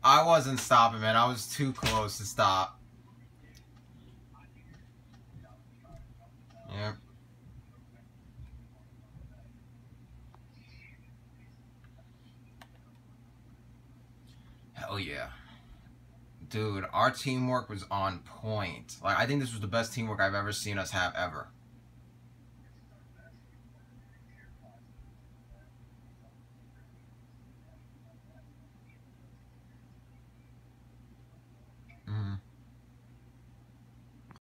I wasn't stopping, man. I was too close to stop. Yep. Hell yeah. Dude, our teamwork was on point. Like, I think this was the best teamwork I've ever seen us have ever.